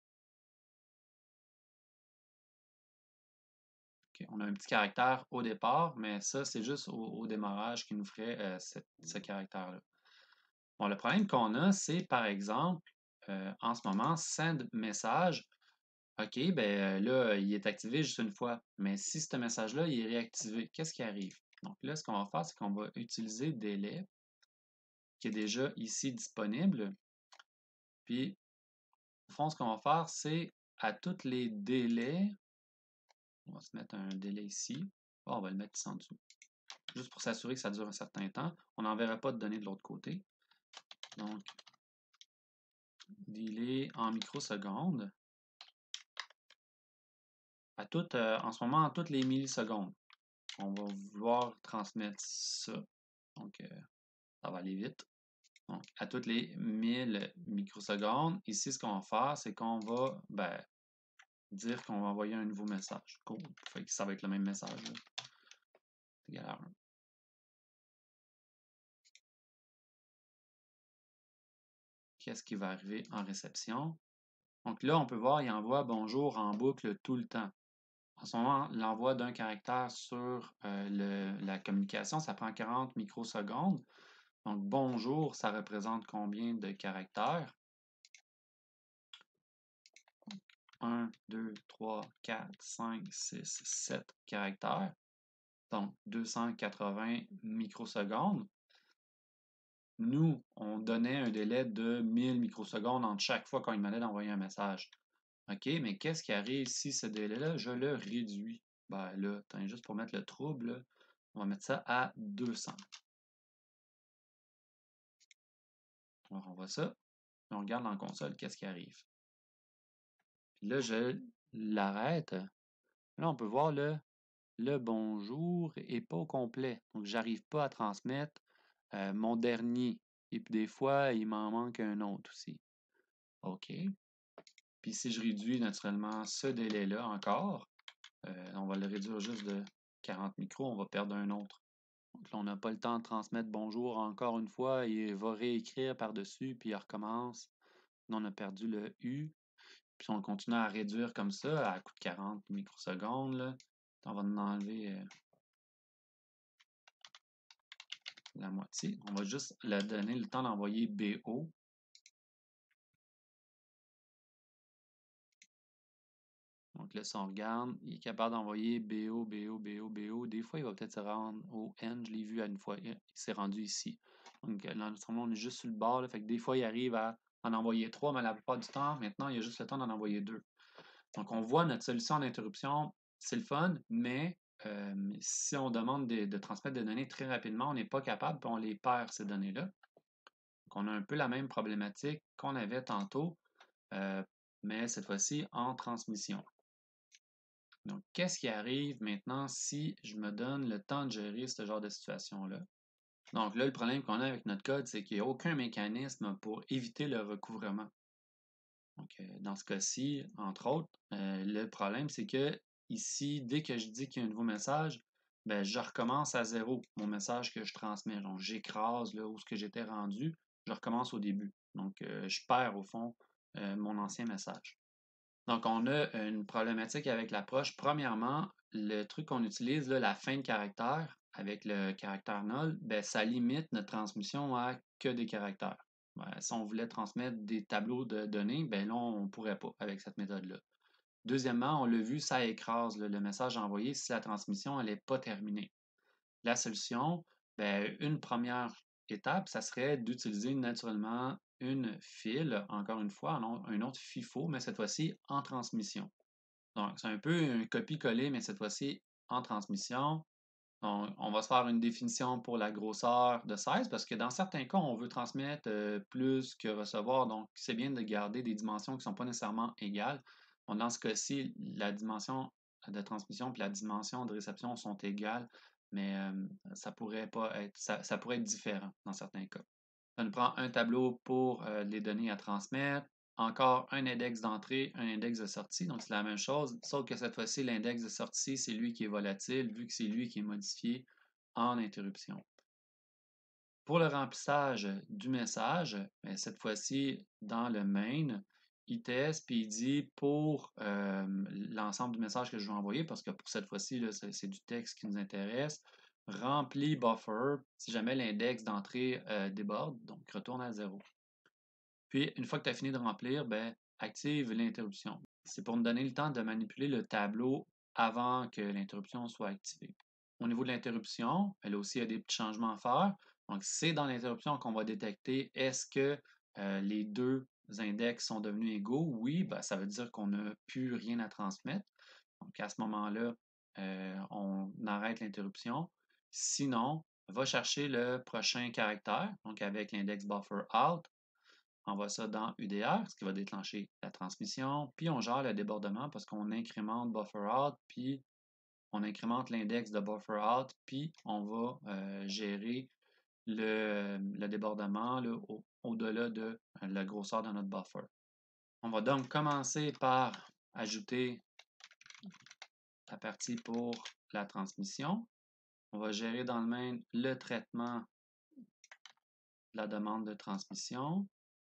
Okay, on a un petit caractère au départ, mais ça, c'est juste au, au démarrage qui nous ferait euh, cette, ce caractère-là. Bon, le problème qu'on a, c'est par exemple, euh, en ce moment, send message. OK, ben là, il est activé juste une fois. Mais si ce message-là, il est réactivé, qu'est-ce qui arrive? Donc là, ce qu'on va faire, c'est qu'on va utiliser délai, qui est déjà ici disponible. Puis, au fond, ce qu'on va faire, c'est à tous les délais, on va se mettre un délai ici. Oh, on va le mettre ici en dessous. Juste pour s'assurer que ça dure un certain temps. On n'enverra pas de données de l'autre côté. Donc, délai en microsecondes. À tout, euh, en ce moment, en toutes les millisecondes. On va vouloir transmettre ça. Donc, euh, ça va aller vite. Donc, à toutes les mille microsecondes, ici, ce qu'on va faire, c'est qu'on va ben, dire qu'on va envoyer un nouveau message. Cool. Fait que ça va être le même message. C'est égal à un. Qu'est-ce qui va arriver en réception? Donc là, on peut voir, il envoie bonjour en boucle tout le temps. En ce moment, l'envoi d'un caractère sur euh, le, la communication, ça prend quarante microsecondes. Donc bonjour, ça représente combien de caractères? un, deux, trois, quatre, cinq, six, sept caractères. Donc deux cent quatre-vingts microsecondes. Nous, on donnait un délai de mille microsecondes entre chaque fois qu'on demandait d'envoyer un message. OK, mais qu'est-ce qui arrive si ce délai-là, je le réduis? Ben là, attends, juste pour mettre le trouble, là, on va mettre ça à deux cents. Alors, on voit ça. On regarde dans la console, qu'est-ce qui arrive. Puis là, je l'arrête. Là, on peut voir le, le bonjour n'est pas au complet. Donc, j'arrive pas à transmettre euh, mon dernier. Et puis des fois, il m'en manque un autre aussi. OK. Puis si je réduis naturellement ce délai-là encore, euh, on va le réduire juste de quarante micros, on va perdre un autre. Donc là, on n'a pas le temps de transmettre bonjour encore une fois. Il va réécrire par-dessus, puis il recommence. Là, on a perdu le U. Puis on continue à réduire comme ça, à coup de quarante microsecondes. Là. On va en enlever euh, la moitié. On va juste leur donner le temps d'envoyer B O. Donc là, si on regarde, il est capable d'envoyer B O, B O, B O, B O. Des fois, il va peut-être se rendre au N. Je l'ai vu à une fois. Il s'est rendu ici. Donc là, on est juste sur le bord. Là, fait que des fois, il arrive à en envoyer trois, mais la plupart du temps, maintenant, il y a juste le temps d'en envoyer deux. Donc, on voit notre solution d'interruption, c'est le fun, mais euh, si on demande de, de transmettre des données très rapidement, on n'est pas capable, puis on les perd, ces données-là. Donc, on a un peu la même problématique qu'on avait tantôt, euh, mais cette fois-ci en transmission. Donc, qu'est-ce qui arrive maintenant si je me donne le temps de gérer ce genre de situation-là? Donc là, le problème qu'on a avec notre code, c'est qu'il n'y a aucun mécanisme pour éviter le recouvrement. Donc, euh, dans ce cas-ci, entre autres, euh, le problème, c'est que ici, dès que je dis qu'il y a un nouveau message, ben, je recommence à zéro mon message que je transmets. Donc, j'écrase là où ce que j'étais rendu, je recommence au début. Donc, euh, je perds au fond euh, mon ancien message. Donc, on a une problématique avec l'approche. Premièrement, le truc qu'on utilise, là, la fin de caractère, avec le caractère null, ben, ça limite notre transmission à que des caractères. Ben, si on voulait transmettre des tableaux de données, ben là, on ne pourrait pas avec cette méthode-là. Deuxièmement, on l'a vu, ça écrase là, le message envoyé si la transmission n'est pas terminée. La solution, ben, une première étape, ça serait d'utiliser naturellement une file, encore une fois, un, un autre FIFO, mais cette fois-ci en transmission. Donc, c'est un peu un copier-coller, mais cette fois-ci en transmission. Donc, on va se faire une définition pour la grosseur de seize parce que dans certains cas, on veut transmettre euh, plus que recevoir. Donc, c'est bien de garder des dimensions qui ne sont pas nécessairement égales. Donc, dans ce cas-ci, la dimension de transmission et la dimension de réception sont égales, mais euh, ça pourrait pas être, ça, ça pourrait être différent dans certains cas. Ça nous prend un tableau pour euh, les données à transmettre, encore un index d'entrée, un index de sortie. Donc, c'est la même chose, sauf que cette fois-ci, l'index de sortie, c'est lui qui est volatile, vu que c'est lui qui est modifié en interruption. Pour le remplissage du message, bien, cette fois-ci, dans le main, il teste puis il dit pour euh, l'ensemble du message que je vais envoyer, parce que pour cette fois-ci, c'est du texte qui nous intéresse, remplis buffer si jamais l'index d'entrée euh, déborde, donc retourne à zéro. Puis, une fois que tu as fini de remplir, ben, active l'interruption. C'est pour nous donner le temps de manipuler le tableau avant que l'interruption soit activée. Au niveau de l'interruption, elle aussi a des petits changements à faire. Donc, c'est dans l'interruption qu'on va détecter est-ce que euh, les deux index sont devenus égaux. Oui, ben, ça veut dire qu'on n'a plus rien à transmettre. Donc, à ce moment-là, euh, on arrête l'interruption. Sinon, va chercher le prochain caractère, donc avec l'index buffer out. On envoie ça dans U D R, ce qui va déclencher la transmission, puis on gère le débordement parce qu'on incrémente buffer out, puis on incrémente l'index de buffer out, puis on va euh, gérer le, le débordement là, au, au-delà de euh, la grosseur de notre buffer. On va donc commencer par ajouter la partie pour la transmission. On va gérer dans le main le traitement de la demande de transmission.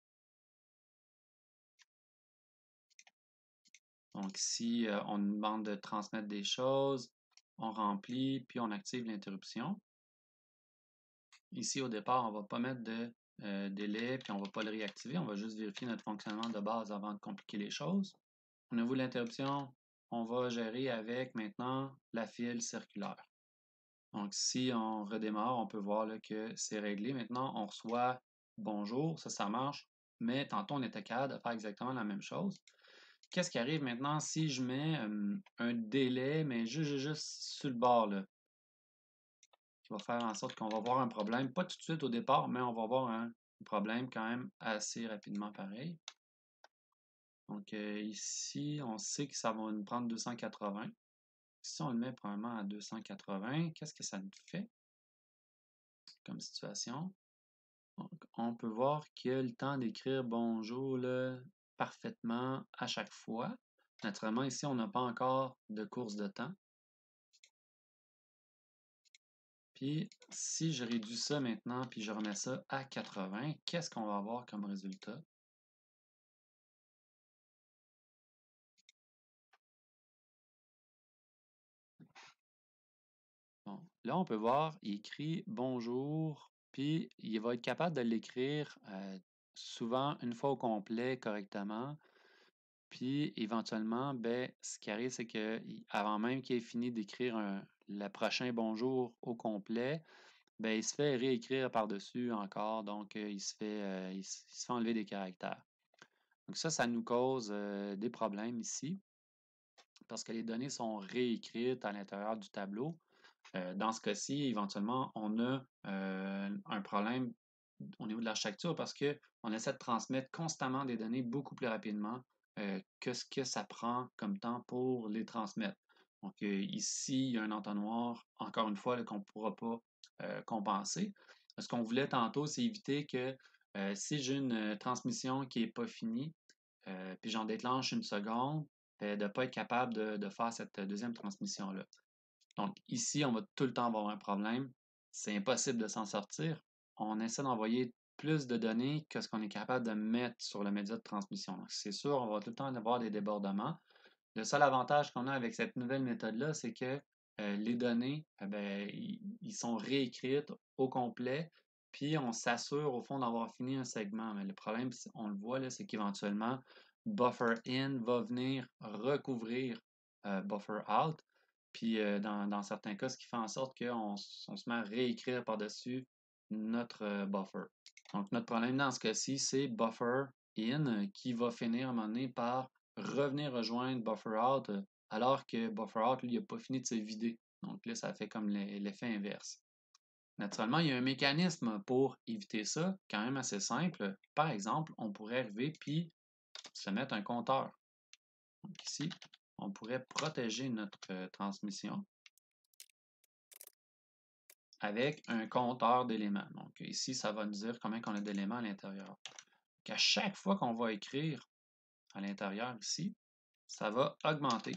Donc, si euh, on nous demande de transmettre des choses, on remplit, puis on active l'interruption. Ici, au départ, on ne va pas mettre de euh, délai, puis on ne va pas le réactiver. On va juste vérifier notre fonctionnement de base avant de compliquer les choses. Au niveau de l'interruption, on va gérer avec maintenant la file circulaire. Donc, si on redémarre, on peut voir là, que c'est réglé. Maintenant, on reçoit bonjour, ça, ça marche, mais tantôt, on était capable de faire exactement la même chose. Qu'est-ce qui arrive maintenant si je mets euh, un délai, mais juste, juste sur le bord, là, qui va faire en sorte qu'on va avoir un problème, pas tout de suite au départ, mais on va avoir un problème quand même assez rapidement pareil. Donc euh, ici, on sait que ça va nous prendre deux cent quatre-vingts. Si on le met probablement à deux cent quatre-vingts, qu'est-ce que ça nous fait comme situation? Donc, on peut voir qu'il y a le temps d'écrire bonjour là, parfaitement à chaque fois. Naturellement, ici, on n'a pas encore de course de temps. Puis, si je réduis ça maintenant, puis je remets ça à quatre-vingts, qu'est-ce qu'on va avoir comme résultat? Bon, là, on peut voir, il écrit bonjour, puis il va être capable de l'écrire euh, souvent une fois au complet correctement. Puis éventuellement, ben, ce qui arrive, c'est que il- avant même qu'il ait fini d'écrire un- le prochain bonjour au complet, ben, il se fait réécrire par-dessus encore, donc euh, il se fait, euh, il, se il se fait enlever des caractères. Donc ça, ça nous cause euh, des problèmes ici, parce que les données sont réécrites à l'intérieur du tableau. Euh, dans ce cas-ci, éventuellement, on a euh, un problème au niveau de l'architecture parce qu'on essaie de transmettre constamment des données beaucoup plus rapidement euh, que ce que ça prend comme temps pour les transmettre. Donc euh, ici, il y a un entonnoir, encore une fois, qu'on ne pourra pas euh, compenser. Ce qu'on voulait tantôt, c'est éviter que euh, si j'ai une euh, transmission qui n'est pas finie, euh, puis j'en déclenche une seconde, ben, de ne pas être capable de, de faire cette deuxième transmission-là. Donc ici, on va tout le temps avoir un problème. C'est impossible de s'en sortir. On essaie d'envoyer plus de données que ce qu'on est capable de mettre sur le média de transmission. Donc, c'est sûr, on va tout le temps avoir des débordements. Le seul avantage qu'on a avec cette nouvelle méthode-là, c'est que euh, les données, eh ben, ils, ils sont réécrites au complet, puis on s'assure au fond d'avoir fini un segment. Mais le problème, on le voit, là, c'est qu'éventuellement, buffer in va venir recouvrir euh, buffer out. Puis euh, dans, dans certains cas, ce qui fait en sorte qu'on on se met à réécrire par-dessus notre euh, buffer. Donc, notre problème dans ce cas-ci, c'est buffer in qui va finir à un moment donné par revenir rejoindre buffer out alors que buffer out, lui, il n'a pas fini de se vider. Donc là, ça fait comme l'effet inverse. Naturellement, il y a un mécanisme pour éviter ça, quand même assez simple. Par exemple, on pourrait arriver puis se mettre un compteur. Donc ici, on pourrait protéger notre euh, transmission avec un compteur d'éléments. Donc ici, ça va nous dire combien on a d'éléments à l'intérieur. Donc à chaque fois qu'on va écrire à l'intérieur ici, ça va augmenter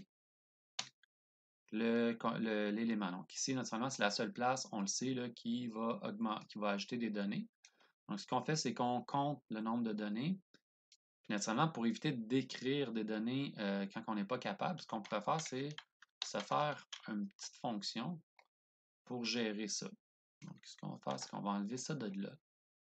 l'élément. Donc ici, naturellement, c'est la seule place, on le sait, là, qui va augmenter, qui va ajouter des données. Donc ce qu'on fait, c'est qu'on compte le nombre de données. Puis naturellement, pour éviter d'écrire des données euh, quand on n'est pas capable, ce qu'on pourrait faire, c'est se faire une petite fonction pour gérer ça. Donc, ce qu'on va faire, c'est qu'on va enlever ça de là.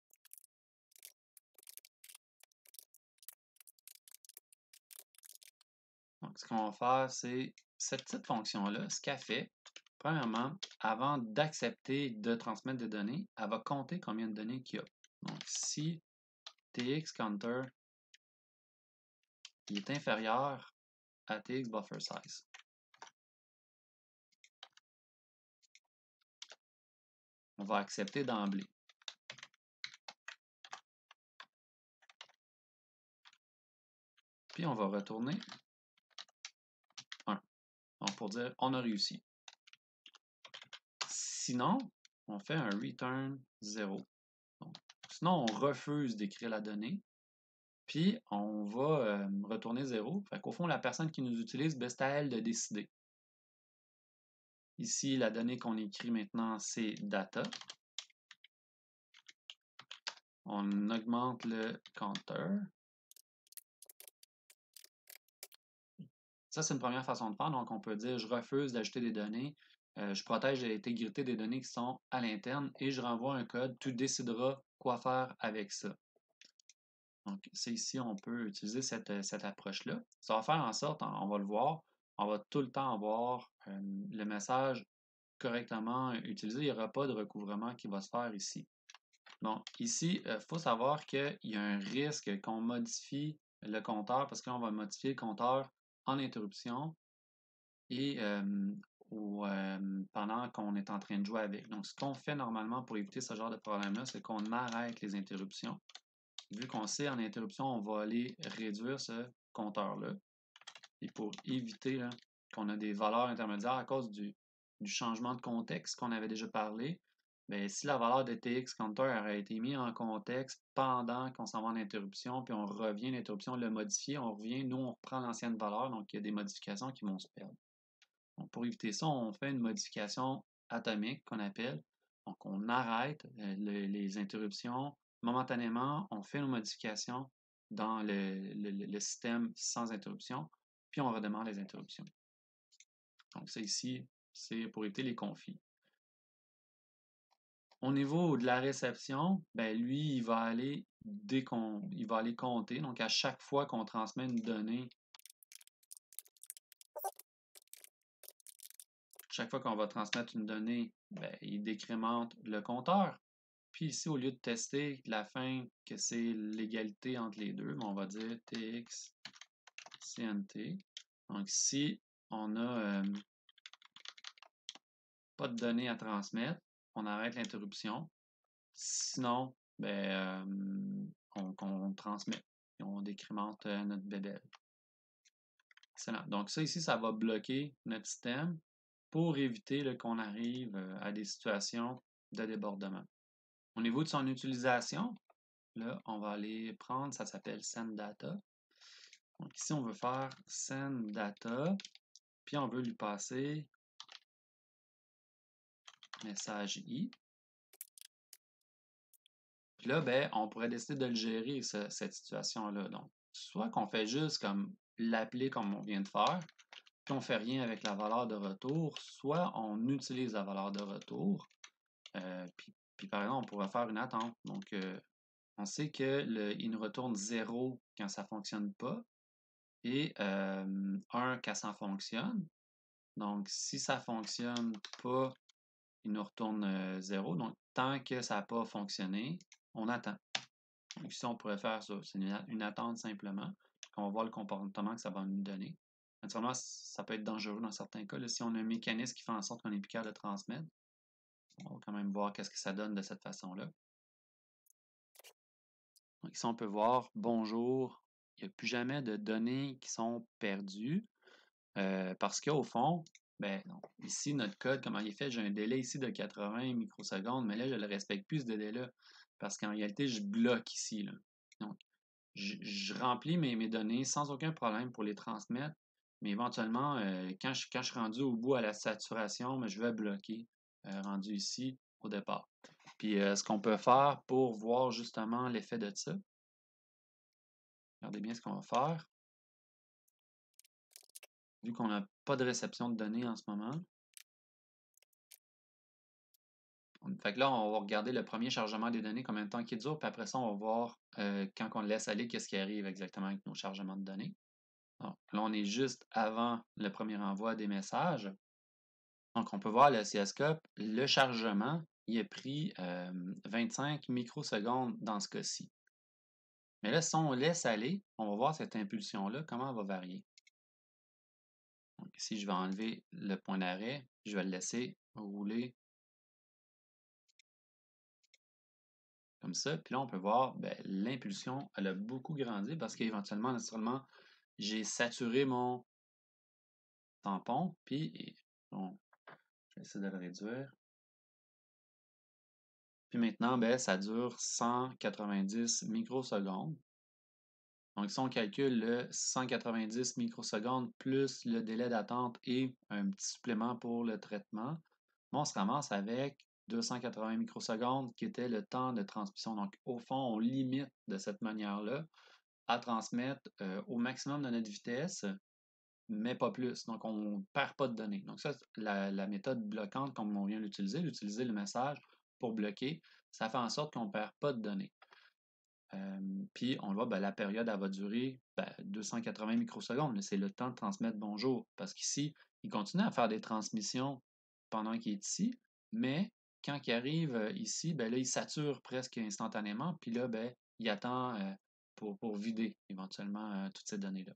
Donc, ce qu'on va faire, c'est cette petite fonction-là, ce qu'elle fait, premièrement, avant d'accepter de transmettre des données, elle va compter combien de données qu'il y a. Donc, si txCounter est inférieur à txBufferSize, on va accepter d'emblée. Puis, on va retourner un. Donc, pour dire on a réussi. Sinon, on fait un return zéro. Donc, sinon, on refuse d'écrire la donnée. Puis, on va euh, retourner zéro. Fait qu'au fond, la personne qui nous utilise, ben, c'est à elle de décider. Ici, la donnée qu'on écrit maintenant, c'est data. On augmente le compteur. Ça, c'est une première façon de faire. Donc, on peut dire, je refuse d'ajouter des données. Euh, je protège l'intégrité des données qui sont à l'interne et je renvoie un code. Tu décideras quoi faire avec ça. Donc, c'est ici, on peut utiliser cette, cette approche-là. Ça va faire en sorte, on va le voir, on va tout le temps avoir euh, le message correctement utilisé. Il n'y aura pas de recouvrement qui va se faire ici. Donc, ici, il euh, faut savoir qu'il y a un risque qu'on modifie le compteur parce qu'on va modifier le compteur en interruption et euh, ou, euh, pendant qu'on est en train de jouer avec. Donc, ce qu'on fait normalement pour éviter ce genre de problème-là, c'est qu'on arrête les interruptions. Vu qu'on sait en interruption, on va aller réduire ce compteur-là. Et pour éviter qu'on a des valeurs intermédiaires à cause du, du changement de contexte qu'on avait déjà parlé, bien, si la valeur de txCounter aurait été mise en contexte pendant qu'on s'en va en interruption, puis on revient, l'interruption le modifier, on revient, nous, on reprend l'ancienne valeur, donc il y a des modifications qui vont se perdre. Donc, pour éviter ça, on fait une modification atomique qu'on appelle. Donc, on arrête euh, le, les interruptions momentanément, on fait une modification dans le, le, le système sans interruption, puis on redémarre les interruptions. Donc, ça ici, c'est pour éviter les conflits. Au niveau de la réception, ben lui, il va aller dès qu'on, il va aller compter. Donc, à chaque fois qu'on transmet une donnée, chaque fois qu'on va transmettre une donnée, ben, il décrémente le compteur. Puis ici, au lieu de tester la fin que c'est l'égalité entre les deux, ben, on va dire tx cnt. Donc si on n'a euh, pas de données à transmettre, on arrête l'interruption. Sinon, ben, euh, on, on transmet et on décrémente euh, notre bébelle. Excellent. Donc ça ici, ça va bloquer notre système pour éviter qu'on arrive euh, à des situations de débordement. Au niveau de son utilisation, là, on va aller prendre, ça s'appelle send data. Donc ici, on veut faire send data, puis on veut lui passer message i. Puis là, ben, on pourrait décider de le gérer, ce, cette situation-là. Donc, soit qu'on fait juste comme l'appeler comme on vient de faire, puis on fait rien avec la valeur de retour, soit on utilise la valeur de retour, euh, puis, puis par exemple, on pourrait faire une attente. Donc, euh, on sait que le, il nous retourne zéro quand ça ne fonctionne pas et euh, un quand ça fonctionne. Donc, si ça ne fonctionne pas, il nous retourne euh, zéro. Donc, tant que ça n'a pas fonctionné, on attend. Ici, on pourrait faire ça. C'est une, une attente simplement. On va voir le comportement que ça va nous donner. Naturellement, ça peut être dangereux dans certains cas. Là, si on a un mécanisme qui fait en sorte qu'on est plus capable de transmettre, on va quand même voir qu'est-ce que ça donne de cette façon-là. Donc ici, on peut voir, bonjour, il n'y a plus jamais de données qui sont perdues euh, parce qu'au fond, ben, non. Ici, notre code, comment il est fait, j'ai un délai ici de quatre-vingts microsecondes, mais là, je ne le respecte plus, ce délai-là, parce qu'en réalité, je bloque ici. Là. Donc, je, je remplis mes, mes données sans aucun problème pour les transmettre, mais éventuellement, euh, quand, je, quand je suis rendu au bout à la saturation, ben, je vais bloquer, euh, rendu ici au départ. Puis, euh, ce qu'on peut faire pour voir justement l'effet de ça, regardez bien ce qu'on va faire. Vu qu'on n'a pas de réception de données en ce moment. Fait que là, on va regarder le premier chargement des données, combien de temps il dure, puis après ça, on va voir euh, quand on le laisse aller, qu'est-ce qui arrive exactement avec nos chargements de données. Donc, là, on est juste avant le premier envoi des messages. Donc, on peut voir le oscilloscope, le chargement, il a pris euh, vingt-cinq microsecondes dans ce cas-ci. Mais là, si on laisse aller, on va voir cette impulsion-là, comment elle va varier. Donc, ici, je vais enlever le point d'arrêt, je vais le laisser rouler comme ça. Puis là, on peut voir, ben, l'impulsion, elle a beaucoup grandi parce qu'éventuellement, naturellement, j'ai saturé mon tampon. Puis, bon, je vais essayer de le réduire. Puis maintenant, ben, ça dure cent quatre-vingt-dix microsecondes. Donc, si on calcule le cent quatre-vingt-dix microsecondes plus le délai d'attente et un petit supplément pour le traitement, on se ramasse avec deux cent quatre-vingts microsecondes qui était le temps de transmission. Donc, au fond, on limite de cette manière-là à transmettre euh, au maximum de notre vitesse, mais pas plus. Donc, on ne perd pas de données. Donc, ça, la, la méthode bloquante, comme on vient d'utiliser, d'utiliser le message pour bloquer, ça fait en sorte qu'on ne perd pas de données. Euh, puis, on voit, ben, la période, elle va durer ben, deux cent quatre-vingts microsecondes. C'est le temps de transmettre bonjour. Parce qu'ici, il continue à faire des transmissions pendant qu'il est ici, mais quand il arrive ici, ben là, il sature presque instantanément. Puis là, ben, il attend euh, pour, pour vider éventuellement euh, toutes ces données-là.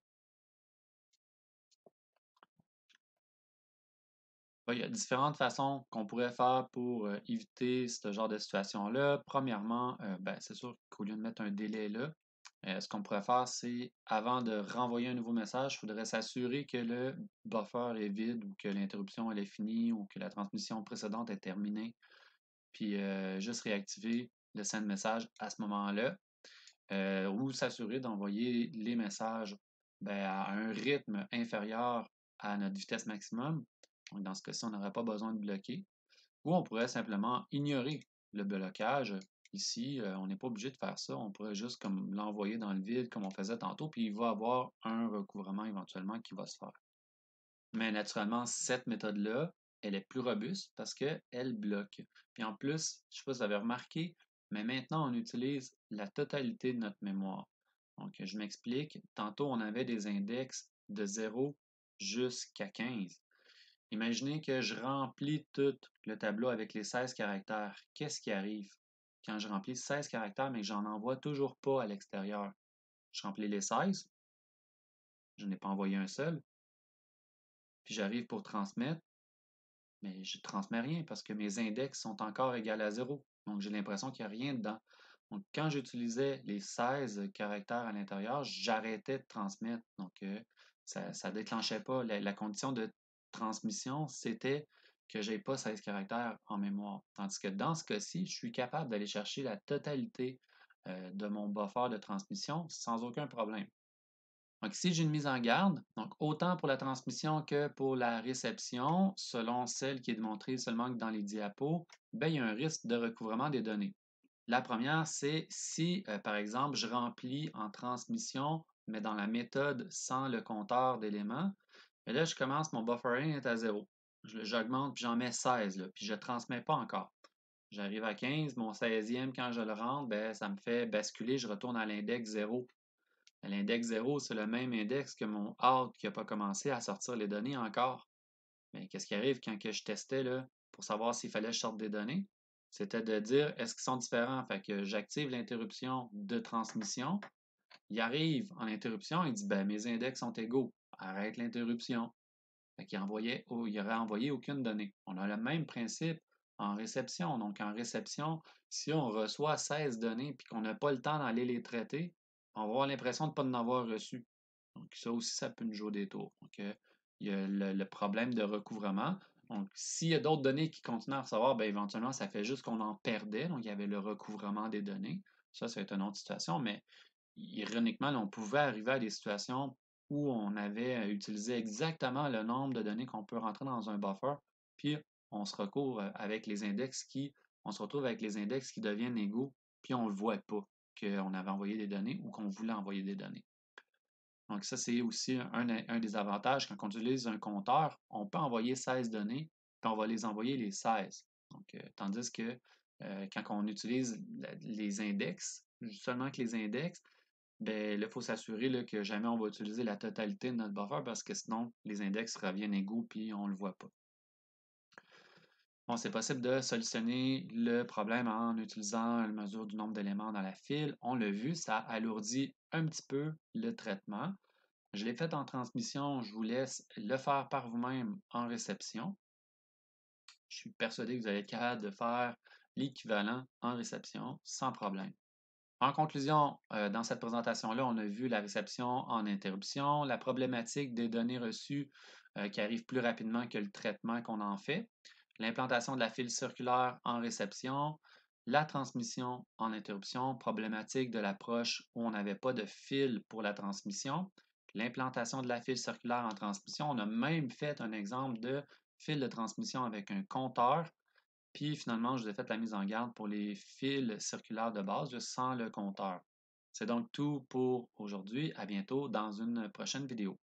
Il y a différentes façons qu'on pourrait faire pour euh, éviter ce genre de situation-là. Premièrement, euh, ben, c'est sûr qu'au lieu de mettre un délai là, euh, ce qu'on pourrait faire, c'est avant de renvoyer un nouveau message, il faudrait s'assurer que le buffer est vide ou que l'interruption elle est finie ou que la transmission précédente est terminée. Puis euh, juste réactiver le send message à ce moment-là. Euh, ou s'assurer d'envoyer les messages ben, à un rythme inférieur à notre vitesse maximum. Donc, dans ce cas-ci, on n'aurait pas besoin de bloquer. Ou on pourrait simplement ignorer le blocage. Ici, euh, on n'est pas obligé de faire ça. On pourrait juste comme l'envoyer dans le vide comme on faisait tantôt, puis il va avoir un recouvrement éventuellement qui va se faire. Mais naturellement, cette méthode-là, elle est plus robuste parce qu'elle bloque. Puis en plus, je ne sais pas si vous avez remarqué, mais maintenant, on utilise la totalité de notre mémoire. Donc, je m'explique. Tantôt, on avait des index de zéro jusqu'à quinze. Imaginez que je remplis tout le tableau avec les seize caractères. Qu'est-ce qui arrive quand je remplis seize caractères, mais que j'en envoie toujours pas à l'extérieur? Je remplis les seize, je n'ai pas envoyé un seul, puis j'arrive pour transmettre, mais je ne transmets rien parce que mes index sont encore égaux à zéro. Donc, j'ai l'impression qu'il n'y a rien dedans. Donc, quand j'utilisais les seize caractères à l'intérieur, j'arrêtais de transmettre. Donc, euh, ça ne déclenchait pas. La, la condition de transmission, c'était que je n'ai pas seize caractères en mémoire. Tandis que dans ce cas-ci, je suis capable d'aller chercher la totalité euh, de mon buffer de transmission sans aucun problème. Donc ici, j'ai une mise en garde, donc autant pour la transmission que pour la réception, selon celle qui est démontrée seulement que dans les diapos, ben, il y a un risque de recouvrement des données. La première, c'est si, euh, par exemple, je remplis en transmission, mais dans la méthode sans le compteur d'éléments, et là, je commence, mon buffering est à zéro. J'augmente, puis j'en mets seize, là, puis je ne transmets pas encore. J'arrive à quinze, mon seizième, quand je le rentre, ben, ça me fait basculer, je retourne à l'index zéro. L'index zéro, c'est le même index que mon out qui n'a pas commencé à sortir les données encore. Mais qu'est-ce qui arrive quand que je testais là, pour savoir s'il fallait que je sorte des données? C'était de dire est-ce qu'ils sont différents? Fait que j'active l'interruption de transmission. Il arrive en interruption, il dit ben, mes index sont égaux. Arrête l'interruption. Fait qu'il envoyait, au- il aurait envoyé aucune donnée. On a le même principe en réception. Donc, en réception, si on reçoit seize données et qu'on n'a pas le temps d'aller les traiter, on va avoir l'impression de ne pas en avoir reçu. Donc, ça aussi, ça peut nous jouer des tours. Donc, euh, il y a le, le problème de recouvrement. Donc, s'il y a d'autres données qui continuent à recevoir, bien, éventuellement, ça fait juste qu'on en perdait. Donc, il y avait le recouvrement des données. Ça, c'est une autre situation, mais ironiquement, là, on pouvait arriver à des situations où on avait utilisé exactement le nombre de données qu'on peut rentrer dans un buffer, puis on se recouvre avec les index qui, on se retrouve avec les index qui deviennent égaux, puis on ne le voit pas qu'on avait envoyé des données ou qu'on voulait envoyer des données. Donc, ça, c'est aussi un, un des avantages. Quand on utilise un compteur, on peut envoyer seize données, puis on va les envoyer les seize. Donc, euh, tandis que euh, quand on utilise la- les index, seulement que les index, ben, là, il faut s'assurer là, que jamais on va utiliser la totalité de notre buffer parce que sinon, les index reviennent égaux puis on ne le voit pas. Bon, c'est possible de solutionner le problème en utilisant la mesure du nombre d'éléments dans la file. On l'a vu, ça alourdit un petit peu le traitement. Je l'ai fait en transmission, je vous laisse le faire par vous-même en réception. Je suis persuadé que vous allez être capable de faire l'équivalent en réception sans problème. En conclusion, euh, dans cette présentation-là, on a vu la réception en interruption, la problématique des données reçues euh, qui arrivent plus rapidement que le traitement qu'on en fait, l'implantation de la file circulaire en réception, la transmission en interruption, problématique de l'approche où on n'avait pas de fil pour la transmission, l'implantation de la file circulaire en transmission. On a même fait un exemple de fil de transmission avec un compteur. Puis finalement, je vous ai fait la mise en garde pour les fils circulaires de base, juste sans le compteur. C'est donc tout pour aujourd'hui. À bientôt dans une prochaine vidéo.